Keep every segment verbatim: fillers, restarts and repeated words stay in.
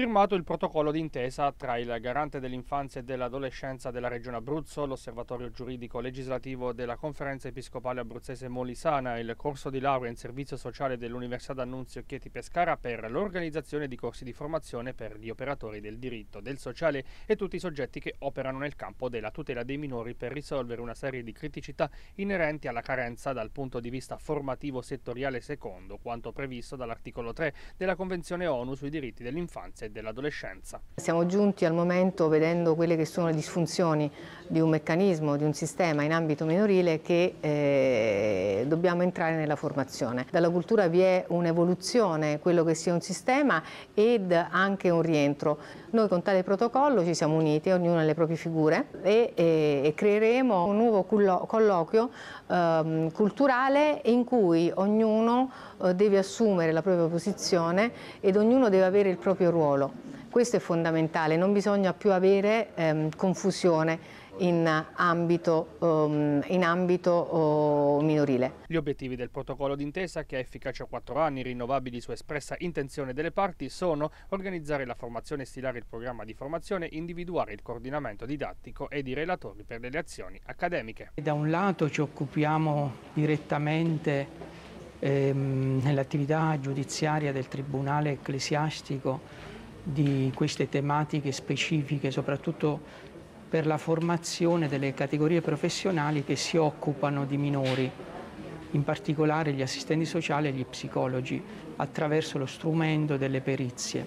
Firmato il protocollo d'intesa tra il Garante dell'Infanzia e dell'Adolescenza della Regione Abruzzo, l'Osservatorio Giuridico Legislativo della Conferenza Episcopale Abruzzese Molisana e il corso di laurea in Servizio Sociale dell'Università D'Annunzio Chieti Pescara per l'organizzazione di corsi di formazione per gli operatori del diritto, del sociale e tutti i soggetti che operano nel campo della tutela dei minori per risolvere una serie di criticità inerenti alla carenza dal punto di vista formativo settoriale secondo quanto previsto dall'articolo tre della Convenzione ONU sui diritti dell'infanzia e dell'adolescenza. Siamo giunti al momento, vedendo quelle che sono le disfunzioni di un meccanismo, di un sistema in ambito minorile, che eh, dobbiamo entrare nella formazione. Dalla cultura vi è un'evoluzione, quello che sia un sistema ed anche un rientro. Noi con tale protocollo ci siamo uniti, ognuno ha le proprie figure e, e, e creeremo un nuovo colloquio eh, culturale in cui ognuno eh, deve assumere la propria posizione ed ognuno deve avere il proprio ruolo. Questo è fondamentale, non bisogna più avere ehm, confusione in ambito, um, in ambito oh, minorile. Gli obiettivi del protocollo d'intesa, che è efficace a quattro anni, rinnovabili su espressa intenzione delle parti, sono organizzare la formazione e stilare il programma di formazione, individuare il coordinamento didattico ed i relatori per le azioni accademiche. Da un lato ci occupiamo direttamente ehm, nell'attività giudiziaria del Tribunale Ecclesiastico di queste tematiche specifiche, soprattutto per la formazione delle categorie professionali che si occupano di minori, in particolare gli assistenti sociali e gli psicologi, attraverso lo strumento delle perizie.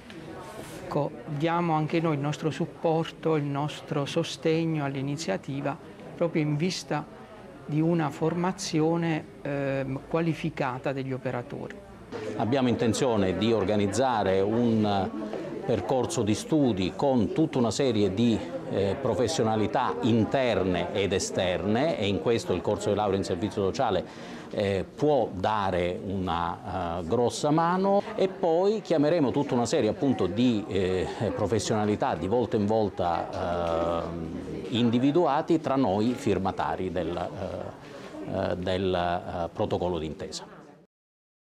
Ecco, diamo anche noi il nostro supporto, il nostro sostegno all'iniziativa proprio in vista di una formazione eh, qualificata degli operatori. Abbiamo intenzione di organizzare un percorso di studi con tutta una serie di eh, professionalità interne ed esterne, e in questo il corso di laurea in servizio sociale eh, può dare una uh, grossa mano, e poi chiameremo tutta una serie appunto di eh, professionalità di volta in volta eh, individuati tra noi firmatari del, eh, del eh, protocollo d'intesa.